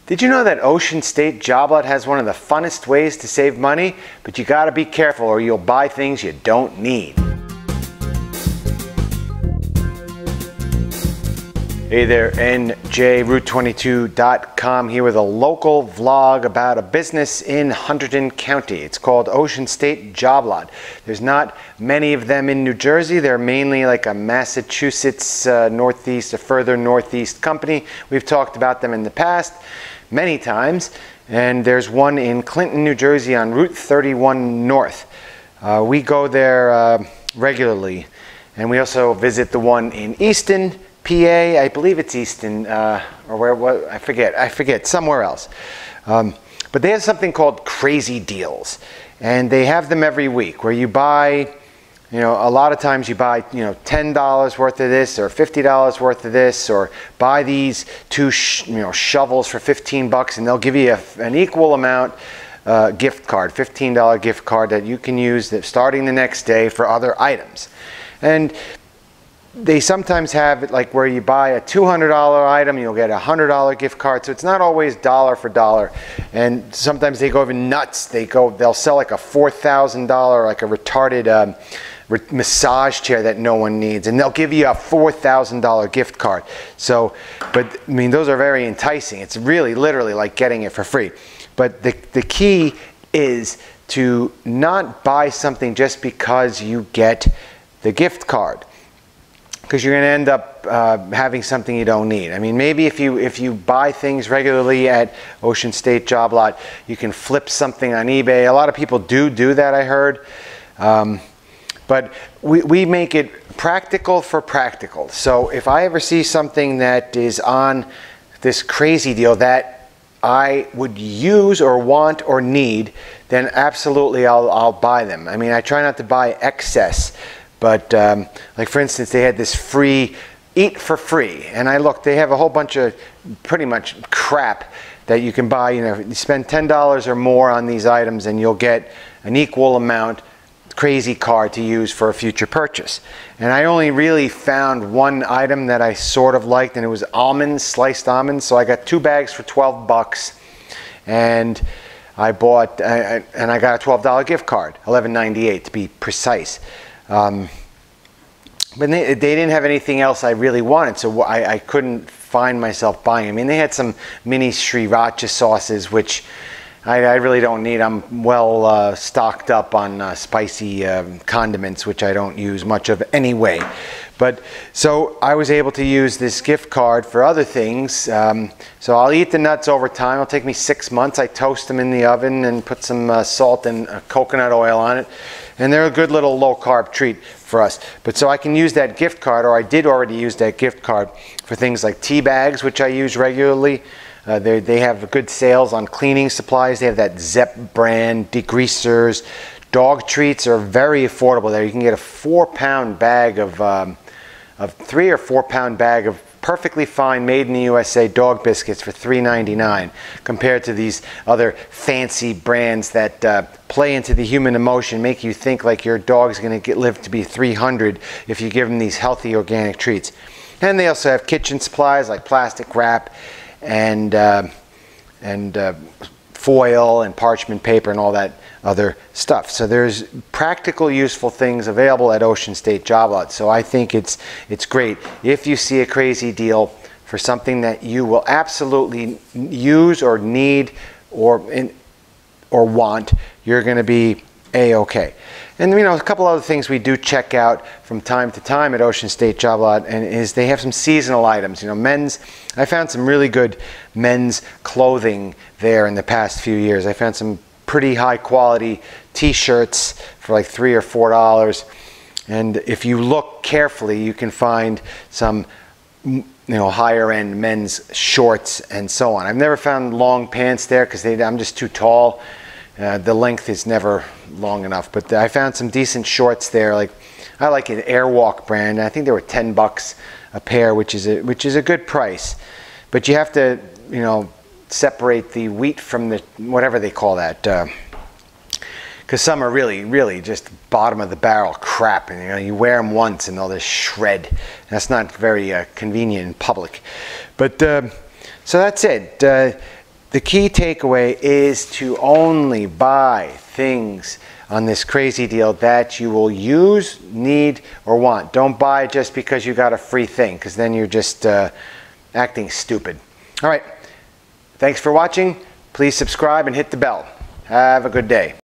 Did you know that Ocean State Job Lot has one of the funnest ways to save money? But you gotta be careful or you'll buy things you don't need. Hey there, NJRoute22.com here with a local vlog about a business in Hunterdon County. It's called Ocean State Job Lot. There's not many of them in New Jersey. They're mainly like a Massachusetts northeast, a further northeast company. We've talked about them in the past many times. And there's one in Clinton, New Jersey on Route 31 North. We go there regularly. And we also visit the one in Easton, PA, I believe it's Easton, or where, what, I forget, somewhere else. But they have something called Crazy Deals, and they have them every week where you buy, a lot of times you buy, $10 worth of this or $50 worth of this, or buy these two, shovels for 15 bucks, and they'll give you an equal amount gift card, $15 gift card that you can use starting the next day for other items. And they sometimes have it like where you buy a $200 item, you'll get a $100 gift card. So it's not always dollar for dollar. And sometimes they go even nuts. They'll sell like a $4,000, like a retarded massage chair that no one needs, and they'll give you a $4,000 gift card. So, but I mean, those are very enticing. It's really literally like getting it for free. But the key is to not buy something just because you get the gift card, because you're going to end up having something you don't need. I mean, maybe if you buy things regularly at Ocean State Job Lot, you can flip something on eBay. A lot of people do that, I heard. But we make it practical for practical. So if I ever see something that is on this Crazy Deal that I would use or want or need, then absolutely I'll buy them. I mean, I try not to buy excess. But like for instance, they had this free eat for free, and I looked. They have a whole bunch of pretty much crap that you can buy. You spend $10 or more on these items, and you'll get an equal amount Crazy card to use for a future purchase. And I only really found one item that I sort of liked, and it was almonds, sliced almonds. So I got 2 bags for 12 bucks, and I bought and I got a $12 gift card, $11.98 to be precise. But they didn't have anything else I really wanted, so I couldn't find myself buying. I mean, they had some mini sriracha sauces, which I really don't need. I'm well stocked up on spicy condiments, which I don't use much of anyway. But so I was able to use this gift card for other things. So I'll eat the nuts over time. It'll take me 6 months. I toast them in the oven and put some salt and coconut oil on it. And they're a good little low-carb treat for us. But so I can use that gift card, or I did already use that gift card for things like tea bags, which I use regularly. They have good sales on cleaning supplies. They have that Zepp brand, degreasers. Dog treats are very affordable there. You can get a 4-pound bag of 3 or 4-pound bag of perfectly fine, made in the USA dog biscuits for $3.99, compared to these other fancy brands that play into the human emotion, make you think like your dog's going to live to be 300 if you give them these healthy organic treats. And they also have kitchen supplies like plastic wrap and foil and parchment paper and all that other stuff. So there's practical, useful things available at Ocean State Job Lot. So I think it's great if you see a Crazy Deal for something that you will absolutely use or need or want. You're going to be a-okay. And a couple other things we do check out from time to time at Ocean State Job Lot, and is they have some seasonal items. Men's. I found some really good men's clothing there in the past few years. I found some pretty high quality t-shirts for like $3 or $4. And if you look carefully, you can find some higher end men's shorts and so on. I've never found long pants there because I'm just too tall. The length is never long enough, but I found some decent shorts there. Like I like an Airwalk brand. I think they were 10 bucks a pair, which is a good price. But you have to, separate the wheat from the whatever they call that, because some are really just bottom of the barrel crap, and you wear them once and they'll just shred. That's not very convenient in public. But so that's it. The key takeaway is to only buy things on this crazy deal that you will use, need, or want. Don't buy just because you got a free thing, because then you're just acting stupid. All right, thanks for watching. Please subscribe and hit the bell. Have a good day.